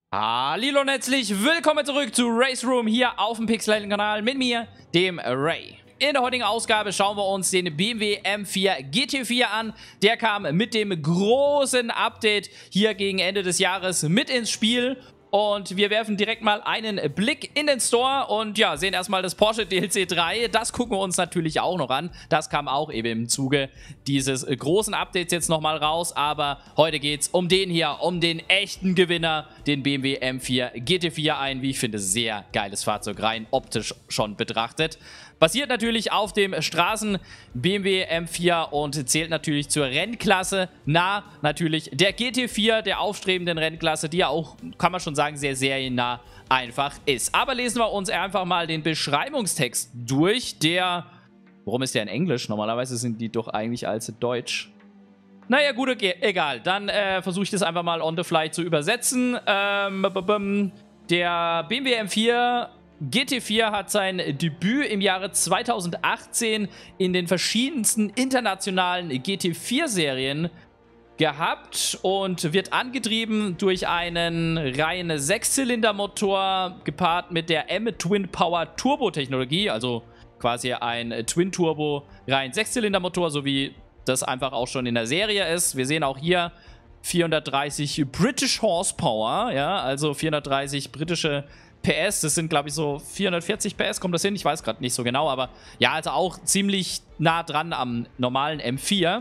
Hallo und herzlich willkommen zurück zu Race Room hier auf dem Pixel-Kanal mit mir, dem Ray. In der heutigen Ausgabe schauen wir uns den BMW M4 GT4 an. Der kam mit dem großen Update hier gegen Ende des Jahres mit ins Spiel. Und wir werfen direkt mal einen Blick in den Store und ja, sehen erstmal das Porsche DLC 3. Das gucken wir uns natürlich auch noch an. Das kam auch eben im Zuge dieses großen Updates jetzt nochmal raus. Aber heute geht es um den hier, um den echten Gewinner, den BMW M4 GT4. Ein, wie ich finde, sehr geiles Fahrzeug, rein optisch schon betrachtet. Basiert natürlich auf dem Straßen BMW M4 und zählt natürlich zur Rennklasse. Natürlich der GT4, der aufstrebenden Rennklasse, die ja auch, kann man schon sagen, sehr seriennah einfach ist. Aber lesen wir uns einfach mal den Beschreibungstext durch, der... Warum ist der in Englisch? Normalerweise sind die doch eigentlich als Deutsch. Naja, gut, okay, egal. Dann versuche ich das einfach mal on the fly zu übersetzen. Der BMW M4... GT4 hat sein Debüt im Jahre 2018 in den verschiedensten internationalen GT4-Serien gehabt und wird angetrieben durch einen reinen Sechszylindermotor gepaart mit der M-Twin-Power Turbo-Technologie, also quasi ein Twin-Turbo rein Sechszylindermotor, so wie das einfach auch schon in der Serie ist. Wir sehen auch hier 430 British Horsepower, ja, also 430 britische PS, das sind glaube ich so 440 PS, kommt das hin? Ich weiß gerade nicht so genau, aber ja, also auch ziemlich nah dran am normalen M4.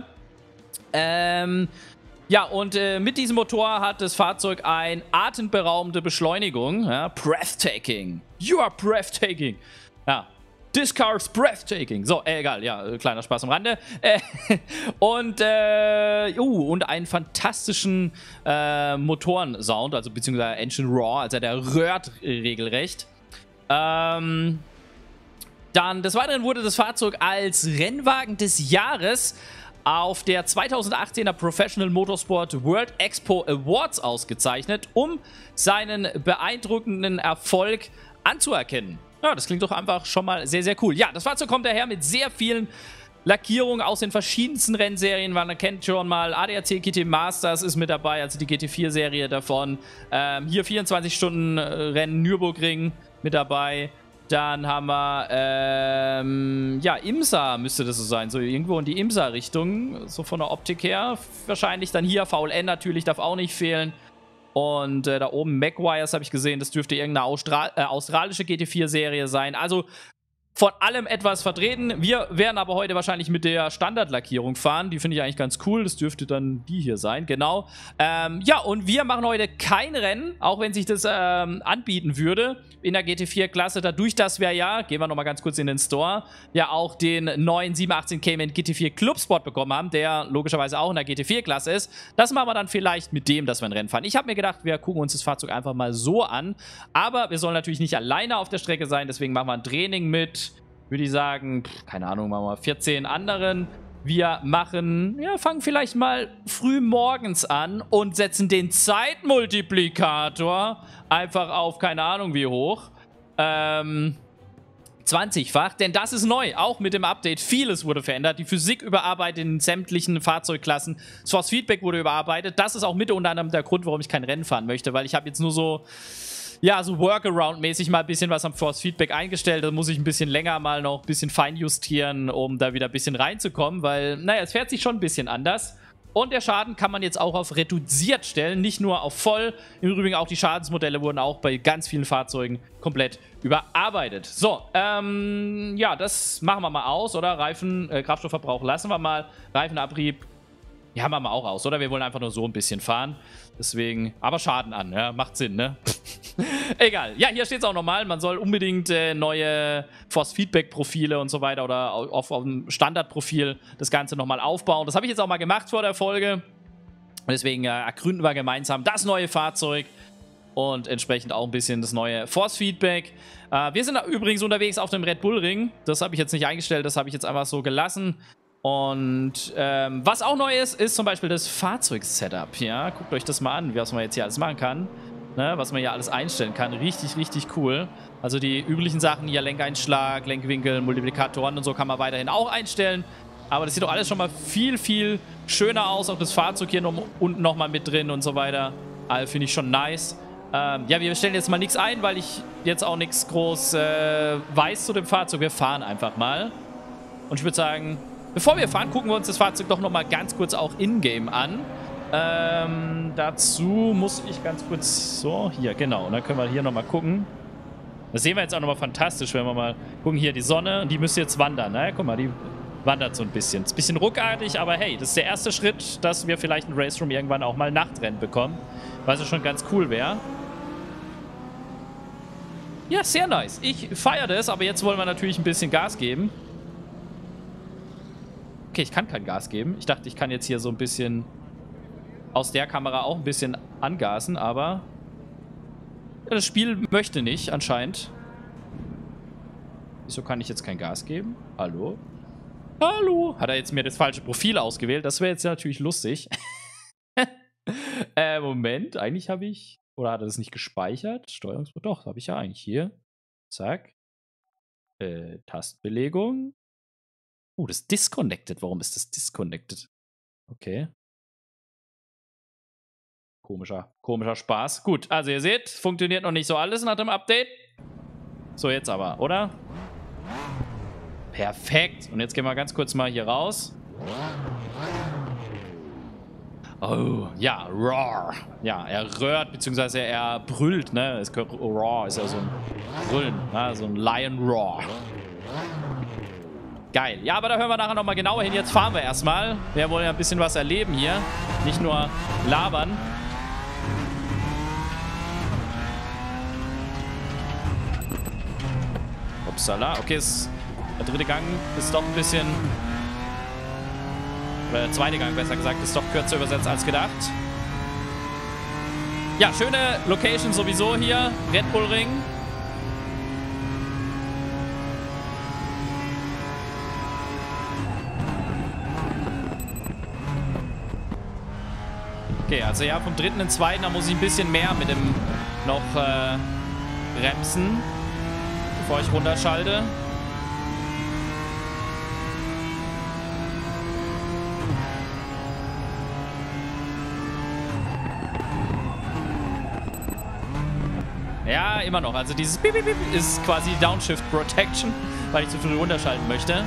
Ja, und mit diesem Motor hat das Fahrzeug eine atemberaubende Beschleunigung, ja, breathtaking. You are breathtaking. Ja. This car is breathtaking. So, egal, ja, kleiner Spaß am Rande. Und einen fantastischen Motorensound, also beziehungsweise Engine Raw, also der röhrt regelrecht. Dann des Weiteren wurde das Fahrzeug als Rennwagen des Jahres auf der 2018er Professional Motorsport World Expo Awards ausgezeichnet, um seinen beeindruckenden Erfolg anzuerkennen. Ja, das klingt doch einfach schon mal sehr, sehr cool. Ja, das Fahrzeug kommt daher mit sehr vielen Lackierungen aus den verschiedensten Rennserien. Man kennt schon mal ADAC GT Masters ist mit dabei, also die GT4-Serie davon. Hier 24-Stunden-Rennen Nürburgring mit dabei. Dann haben wir, ja, IMSA müsste das so sein. So irgendwo in die IMSA-Richtung, so von der Optik her. Wahrscheinlich dann hier VLN natürlich, darf auch nicht fehlen. Und da oben Macwires habe ich gesehen, das dürfte irgendeine australische GT4-Serie sein. Also von allem etwas vertreten. Wir werden aber heute wahrscheinlich mit der Standardlackierung fahren. Die finde ich eigentlich ganz cool. Das dürfte dann die hier sein, genau. Ja, und wir machen heute kein Rennen, auch wenn sich das anbieten würde in der GT4-Klasse. Dadurch, dass wir ja, gehen wir nochmal ganz kurz in den Store, ja auch den neuen 718 Cayman GT4 Clubspot bekommen haben, der logischerweise auch in der GT4-Klasse ist. Das machen wir dann vielleicht mit dem, dass wir ein Rennen fahren. Ich habe mir gedacht, wir gucken uns das Fahrzeug einfach mal so an. Aber wir sollen natürlich nicht alleine auf der Strecke sein, deswegen machen wir ein Training mit, würde ich sagen, keine Ahnung, machen wir 14 anderen. Wir machen, ja, fangen vielleicht mal früh morgens an und setzen den Zeitmultiplikator einfach auf, keine Ahnung wie hoch, 20-fach, denn das ist neu, auch mit dem Update. Vieles wurde verändert, die Physik überarbeitet in sämtlichen Fahrzeugklassen, das Force Feedback wurde überarbeitet. Das ist auch mit unter anderem der Grund, warum ich kein Rennen fahren möchte, weil ich habe jetzt nur so... Ja, so Workaround-mäßig mal ein bisschen was am Force Feedback eingestellt. Da muss ich ein bisschen länger mal noch ein bisschen feinjustieren, um da wieder ein bisschen reinzukommen, weil, naja, es fährt sich schon ein bisschen anders. Und der Schaden kann man jetzt auch auf reduziert stellen, nicht nur auf voll. Im Übrigen auch die Schadensmodelle wurden auch bei ganz vielen Fahrzeugen komplett überarbeitet. So, ja, das machen wir mal aus, oder? Kraftstoffverbrauch lassen wir mal. Reifenabrieb, ja, haben wir mal auch aus, oder? Wir wollen einfach nur so ein bisschen fahren. Deswegen, aber Schaden an, ja, macht Sinn, ne? Egal. Ja, hier steht es auch nochmal, man soll unbedingt neue Force-Feedback-Profile und so weiter oder auf dem Standardprofil das Ganze nochmal aufbauen. Das habe ich jetzt auch mal gemacht vor der Folge. Und deswegen ergründen wir gemeinsam das neue Fahrzeug und entsprechend auch ein bisschen das neue Force-Feedback. Wir sind übrigens unterwegs auf dem Red Bull Ring. Das habe ich jetzt nicht eingestellt, das habe ich jetzt einfach so gelassen. Und was auch neu ist, ist zum Beispiel das Fahrzeug-Setup. Ja, guckt euch das mal an, was man jetzt hier alles machen kann. Ne, was man hier alles einstellen kann. Richtig, richtig cool. Also die üblichen Sachen hier, Lenkeinschlag, Lenkwinkel, Multiplikatoren und so kann man weiterhin auch einstellen. Aber das sieht doch alles schon mal viel, viel schöner aus. Auch das Fahrzeug hier unten nochmal mit drin und so weiter. Also finde ich schon nice. Ja, wir stellen jetzt mal nichts ein, weil ich jetzt auch nichts groß weiß zu dem Fahrzeug. Wir fahren einfach mal. Und ich würde sagen, bevor wir fahren, gucken wir uns das Fahrzeug doch nochmal ganz kurz auch in-game an. Dazu muss ich ganz kurz... So, hier, genau. Und dann können wir hier nochmal gucken. Das sehen wir jetzt auch nochmal fantastisch, wenn wir mal gucken. Hier, die Sonne, und die müsste jetzt wandern. Ne? Guck mal, die wandert so ein bisschen. Ist ein bisschen ruckartig, aber hey, das ist der erste Schritt, dass wir vielleicht ein Race Room irgendwann auch mal Nachtrennen bekommen. Was ja schon ganz cool wäre. Ja, sehr nice. Ich feiere das, aber jetzt wollen wir natürlich ein bisschen Gas geben. Okay, ich kann kein Gas geben. Ich dachte, ich kann jetzt hier so ein bisschen aus der Kamera auch ein bisschen angasen, aber ja, das Spiel möchte nicht, anscheinend. Wieso kann ich jetzt kein Gas geben? Hallo? Hallo? Hat er jetzt mir das falsche Profil ausgewählt? Das wäre jetzt natürlich lustig. Moment, eigentlich habe ich... Oder hat er das nicht gespeichert? Doch, habe ich ja eigentlich hier. Zack. Tastenbelegung. Das ist disconnected. Warum ist das disconnected? Okay. Komischer Spaß. Gut, also ihr seht, funktioniert noch nicht so alles nach dem Update. So, jetzt aber, oder? Perfekt. Und jetzt gehen wir ganz kurz mal hier raus. Oh, ja, roar. Ja, er röhrt, beziehungsweise er brüllt, ne? Roar ist ja so ein Brüllen, ne? So ein Lion Roar. Geil. Ja, aber da hören wir nachher nochmal genauer hin. Jetzt fahren wir erstmal. Wir wollen ja ein bisschen was erleben hier. Nicht nur labern. Upsala. Okay, der dritte Gang ist doch ein bisschen... Oder der zweite Gang, besser gesagt, ist doch kürzer übersetzt als gedacht. Ja, schöne Location sowieso hier. Red Bull Ring. Okay, also ja, vom dritten in den zweiten, da muss ich ein bisschen mehr mit dem noch bremsen, bevor ich runterschalte. Ja, immer noch. Also dieses Bip, Bip, Bip ist quasi Downshift Protection, weil ich zu früh runterschalten möchte.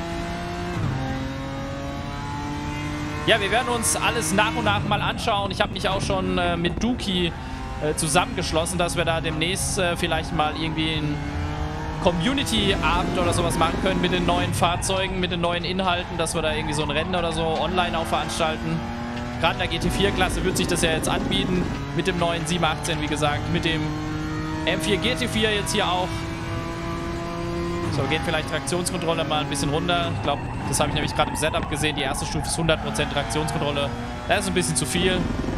Ja, wir werden uns alles nach und nach mal anschauen. Ich habe mich auch schon mit Duki zusammengeschlossen, dass wir da demnächst vielleicht mal irgendwie einen Community-Abend oder sowas machen können mit den neuen Fahrzeugen, mit den neuen Inhalten, dass wir da irgendwie so ein Rennen oder so online auch veranstalten. Gerade in der GT4-Klasse wird sich das ja jetzt anbieten, mit dem neuen 718, wie gesagt, mit dem M4 GT4 jetzt hier auch. So, geht vielleicht Traktionskontrolle mal ein bisschen runter. Ich glaube, das habe ich nämlich gerade im Setup gesehen. Die erste Stufe ist 100% Traktionskontrolle. Das ist ein bisschen zu viel.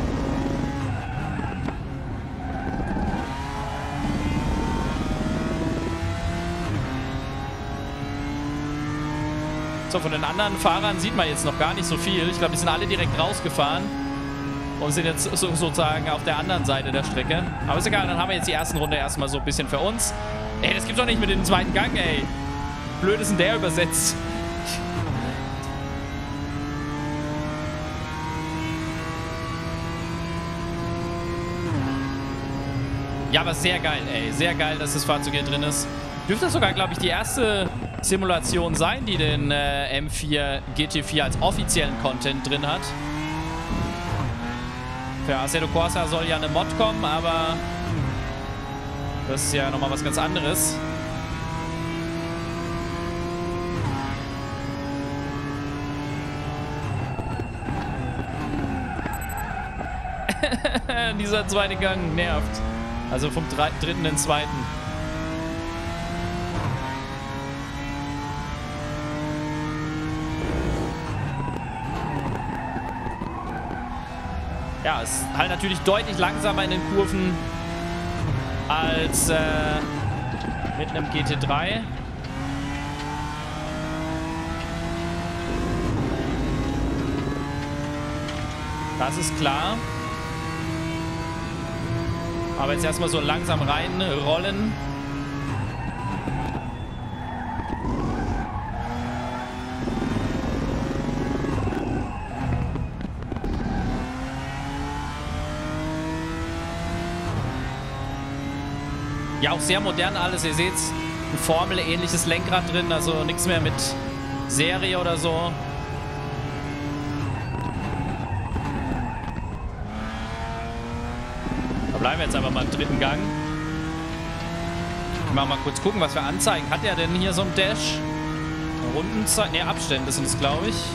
So, von den anderen Fahrern sieht man jetzt noch gar nicht so viel. Ich glaube, die sind alle direkt rausgefahren und sind jetzt sozusagen auf der anderen Seite der Strecke. Aber ist egal, dann haben wir jetzt die ersten Runde erstmal so ein bisschen für uns. Ey, das gibt's doch nicht mit dem zweiten Gang, ey. Blöd ist denn der übersetzt. Ja, aber sehr geil, ey. Sehr geil, dass das Fahrzeug hier drin ist. Dürfte sogar, glaube ich, die erste Simulation sein, die den M4 GT4 als offiziellen Content drin hat. Für Assetto Corsa soll ja eine Mod kommen, aber das ist ja nochmal was ganz anderes. Dieser zweite Gang nervt. Also vom dritten in den zweiten. Ja, es ist halt natürlich deutlich langsamer in den Kurven als mit einem GT3. Das ist klar. Aber jetzt erstmal so langsam reinrollen. Ja, auch sehr modern alles. Ihr seht, ein Formel-ähnliches Lenkrad drin, also nichts mehr mit Serie oder so. Da bleiben wir jetzt einfach mal im dritten Gang. Mal kurz gucken, was wir anzeigen. Hat er denn hier so ein Dash? Rundenzeit? Ne, Abstände sind es, glaube ich.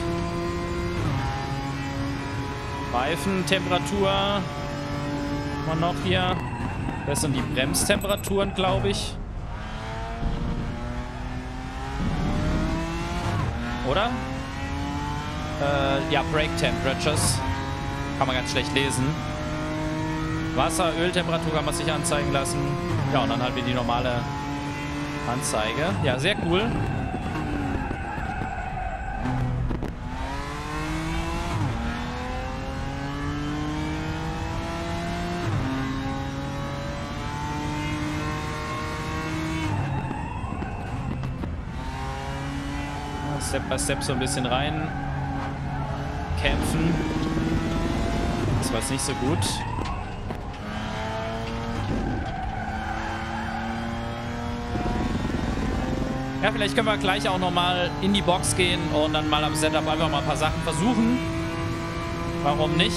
Reifentemperatur. Haben wir noch hier. Das sind die Bremstemperaturen, glaube ich. Oder? Ja, Brake Temperatures. Kann man ganz schlecht lesen. Wasser, Öltemperatur kann man sich anzeigen lassen. Ja, und dann halt wieder die normale Anzeige. Ja, sehr cool. Step by Step so ein bisschen rein kämpfen. Das war jetzt nicht so gut. Ja, vielleicht können wir gleich auch nochmal in die Box gehen und dann mal am Setup einfach mal ein paar Sachen versuchen. Warum nicht?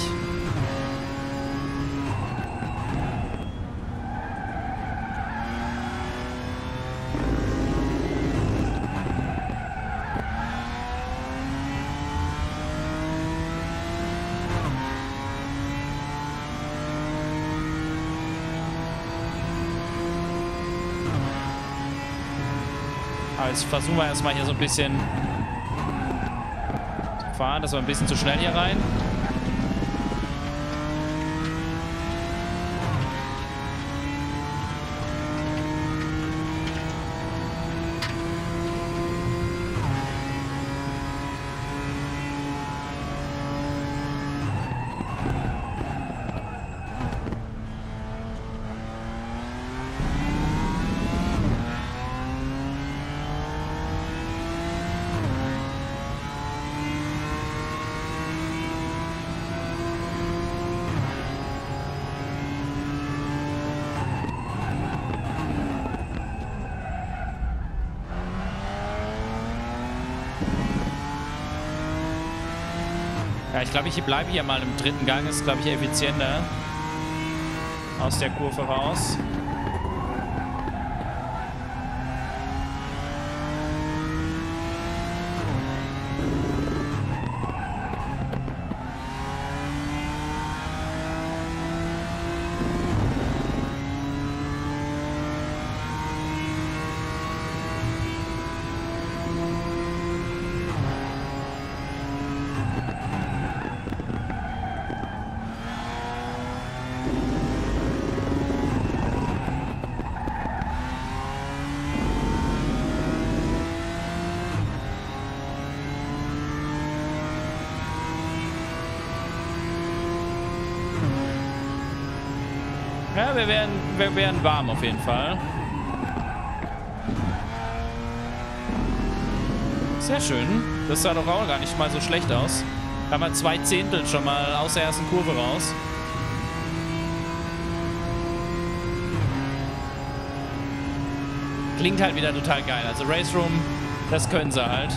Jetzt versuchen wir erstmal hier so ein bisschen zu fahren. Das war ein bisschen zu schnell hier rein. Ja, ich glaube, ich bleibe hier mal im dritten Gang. Ist, glaube ich, effizienter. Aus der Kurve raus. Ja, wir werden warm auf jeden Fall. Sehr schön. Das sah doch auch gar nicht mal so schlecht aus. Da haben wir 2 Zehntel schon mal aus der ersten Kurve raus. Klingt halt wieder total geil. Also Race Room, das können sie halt.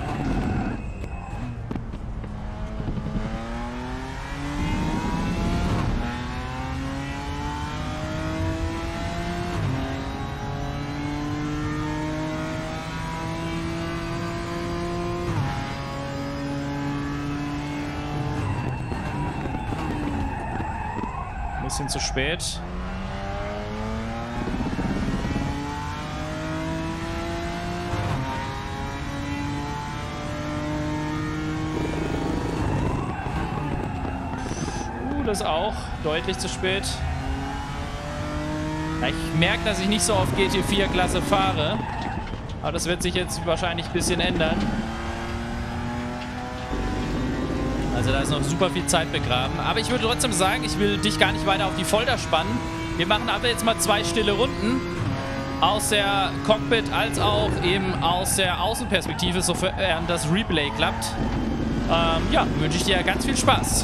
Bisschen zu spät. Das auch. Deutlich zu spät. Ja, ich merke, dass ich nicht so auf GT4-Klasse fahre. Aber das wird sich jetzt wahrscheinlich ein bisschen ändern. Also da ist noch super viel Zeit begraben. Aber ich würde trotzdem sagen, ich will dich gar nicht weiter auf die Folter spannen. Wir machen aber jetzt mal 2 stille Runden. Aus der Cockpit als auch eben aus der Außenperspektive, sofern das Replay klappt. Ja, wünsche ich dir ganz viel Spaß.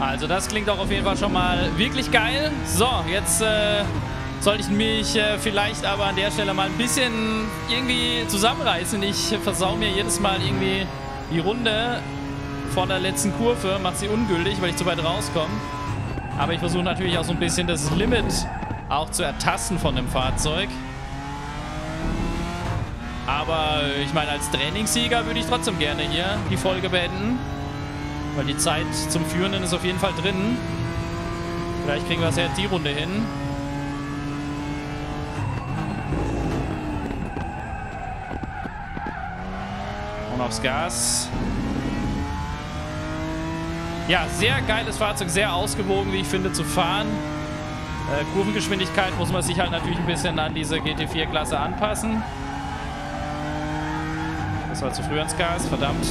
Also das klingt auch auf jeden Fall schon mal wirklich geil. So, jetzt sollte ich mich vielleicht aber an der Stelle mal ein bisschen irgendwie zusammenreißen. Ich versau mir jedes Mal irgendwie die Runde vor der letzten Kurve, mache sie ungültig, weil ich zu weit rauskomme. Aber ich versuche natürlich auch so ein bisschen das Limit auch zu ertasten von dem Fahrzeug. Aber ich meine, als Trainingssieger würde ich trotzdem gerne hier die Folge beenden. Weil die Zeit zum Führenden ist auf jeden Fall drin. Vielleicht kriegen wir es ja jetzt die Runde hin. Und aufs Gas. Ja, sehr geiles Fahrzeug, sehr ausgewogen, wie ich finde, zu fahren. Kurvengeschwindigkeit muss man sich halt natürlich ein bisschen an diese GT4-Klasse anpassen. Das war zu früh ans Gas, verdammt.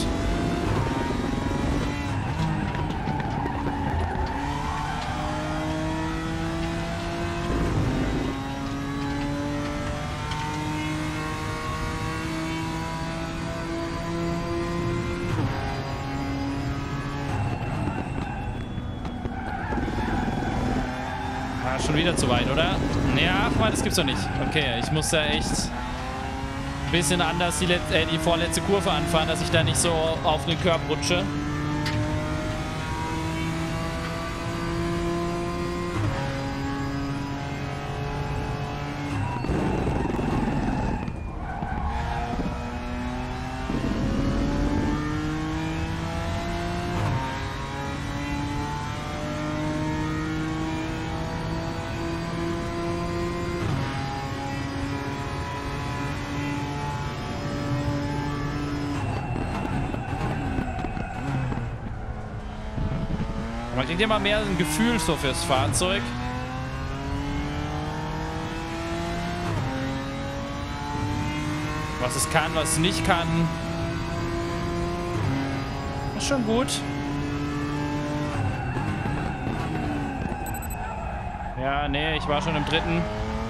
Schon wieder zu weit, oder? Ja, ach man, das gibt's doch nicht. Okay, ich muss da echt ein bisschen anders die vorletzte Kurve anfahren, dass ich da nicht so auf den Curb rutsche. Man kriegt immer mehr ein Gefühl so fürs Fahrzeug. Was es kann, was es nicht kann. Ist schon gut. Ja, nee, ich war schon im dritten.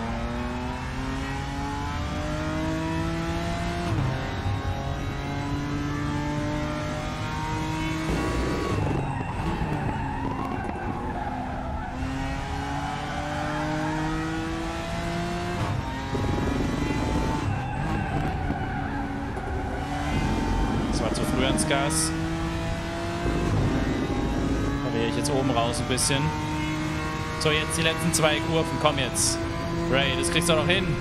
Ins Gas. Da wäre ich jetzt oben raus ein bisschen. So, jetzt die letzten zwei Kurven. Komm jetzt. Ray, das kriegst du noch hin.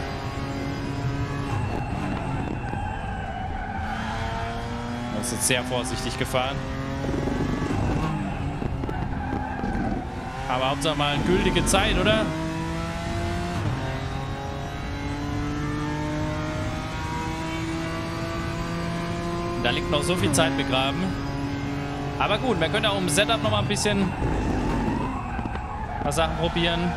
Das ist jetzt sehr vorsichtig gefahren. Aber Hauptsache mal eine gültige Zeit, oder? Da liegt noch so viel Zeit begraben. Aber gut, wir können auch im Setup noch mal ein bisschen was Sachen probieren.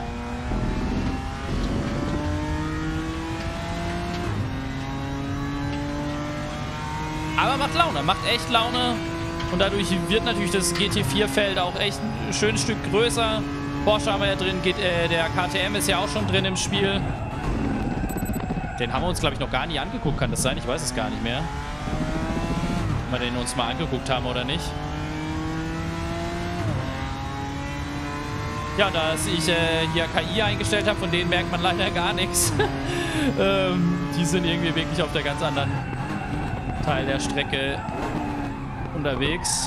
Aber macht Laune, macht echt Laune. Und dadurch wird natürlich das GT4-Feld auch echt ein schönes Stück größer. Porsche haben wir ja drin, der KTM ist ja auch schon drin im Spiel. Den haben wir uns, glaube ich, noch gar nicht angeguckt, kann das sein? Ich weiß es gar nicht mehr. Ob wir den uns mal angeguckt haben oder nicht. Ja, da ich hier KI eingestellt habe, von denen merkt man leider gar nichts. Die sind irgendwie wirklich auf der ganz anderen Teil der Strecke unterwegs.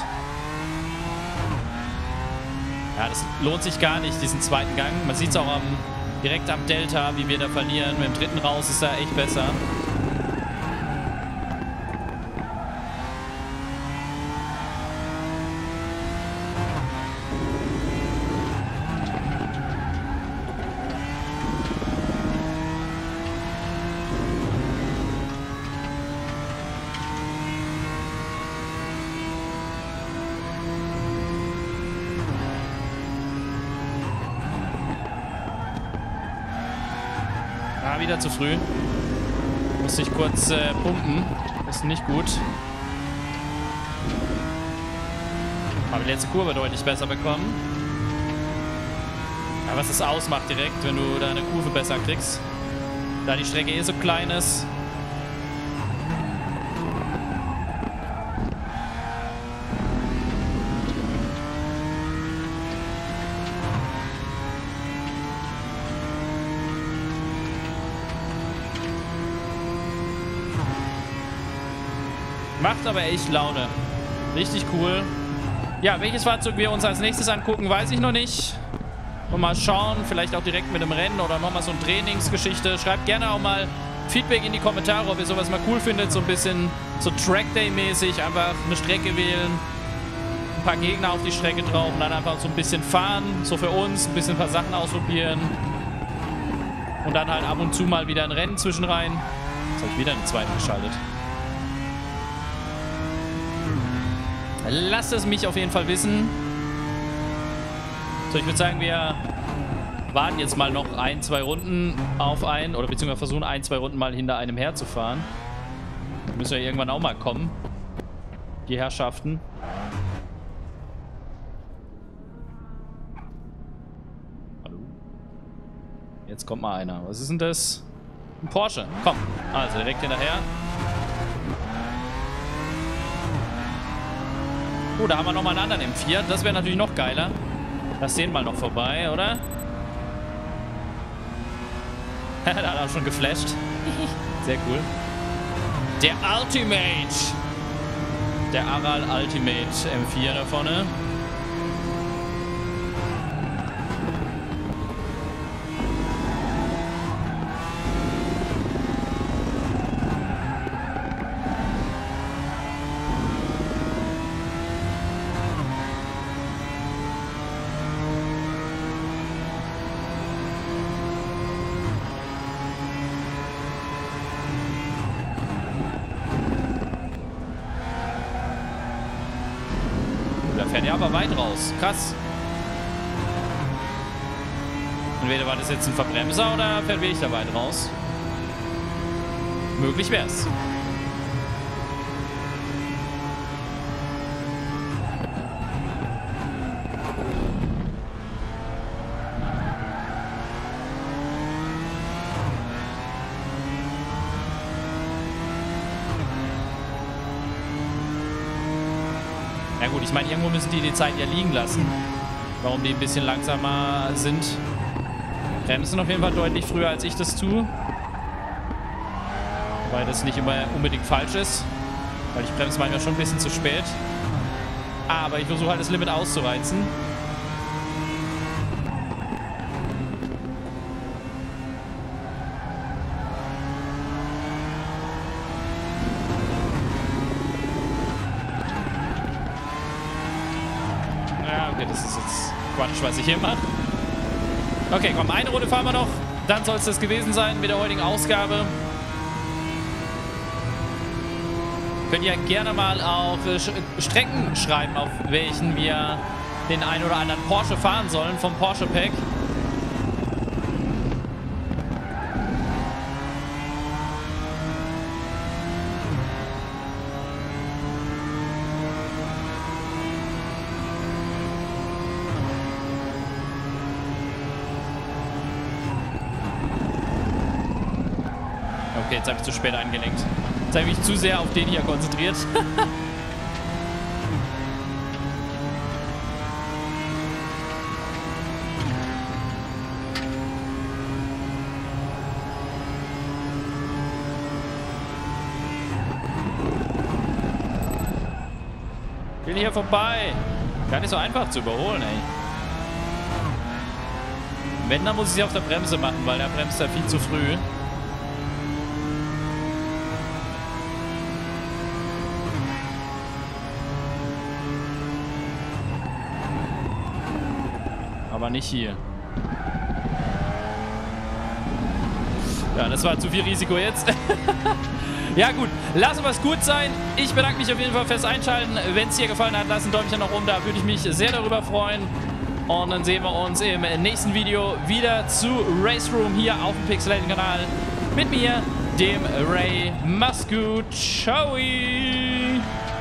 Ja, das lohnt sich gar nicht, diesen zweiten Gang. Man sieht es auch direkt am Delta, wie wir da verlieren. Mit dem dritten raus ist er echt besser. Wieder zu früh. Muss ich kurz pumpen. Ist nicht gut. Habe die letzte Kurve deutlich besser bekommen. Ja, was es ausmacht direkt, wenn du deine Kurve besser kriegst. Da die Strecke so klein ist. Macht aber echt Laune. Richtig cool. Ja, welches Fahrzeug wir uns als nächstes angucken, weiß ich noch nicht. Und mal schauen, vielleicht auch direkt mit einem Rennen oder nochmal so eine Trainingsgeschichte. Schreibt gerne auch mal Feedback in die Kommentare, ob ihr sowas mal cool findet. So ein bisschen so Trackday-mäßig, einfach eine Strecke wählen, ein paar Gegner auf die Strecke drauf und dann einfach so ein bisschen fahren. So für uns, ein bisschen ein paar Sachen ausprobieren. Und dann halt ab und zu mal wieder ein Rennen zwischenrein. Jetzt habe ich wieder eine zweite geschaltet. Lasst es mich auf jeden Fall wissen. So, ich würde sagen, wir warten jetzt mal noch 1, 2 Runden auf einen, oder beziehungsweise versuchen 1, 2 Runden mal hinter einem herzufahren. Müssen ja irgendwann auch mal kommen. Die Herrschaften. Hallo. Jetzt kommt mal einer. Was ist denn das? Ein Porsche. Komm. Also direkt hinterher. Oh, da haben wir nochmal einen anderen M4. Das wäre natürlich noch geiler. Lass den mal noch vorbei, oder? Da hat er auch schon geflasht. Sehr cool. Der Ultimate. Der Aral Ultimate M4 da vorne. Da fährt er aber weit raus. Krass. Entweder war das jetzt ein Verbremser oder fährt wirklich da weit raus. Möglich wär's. Ja gut, ich meine, irgendwo müssen die Zeit ja liegen lassen. Warum die ein bisschen langsamer sind. Bremsen auf jeden Fall deutlich früher, als ich das tue. Wobei das nicht immer unbedingt falsch ist. Weil ich bremse manchmal schon ein bisschen zu spät. Aber ich versuche halt das Limit auszureizen. Okay, das ist jetzt Quatsch, was ich hier mache. Okay, komm, eine Runde fahren wir noch. Dann soll es das gewesen sein mit der heutigen Ausgabe. Könnt ihr gerne mal auf Strecken schreiben, auf welchen wir den einen oder anderen Porsche fahren sollen vom Porsche Pack. Okay, jetzt habe ich zu spät eingelenkt. Jetzt habe ich mich zu sehr auf den hier konzentriert. Ich will hier vorbei. Gar nicht so einfach zu überholen, ey. Wenn, dann muss ich sie auf der Bremse machen, weil der bremst ja viel zu früh. Aber nicht hier. Ja, das war zu viel Risiko jetzt. Ja gut, lassen wir es gut sein. Ich bedanke mich auf jeden Fall fürs Einschalten. Wenn es dir gefallen hat, lass ein Däumchen nach oben da. Würde ich mich sehr darüber freuen. Und dann sehen wir uns im nächsten Video wieder zu Race Room hier auf dem Pixelated-Kanal. Mit mir, dem Ray. Mach's gut. Ciao.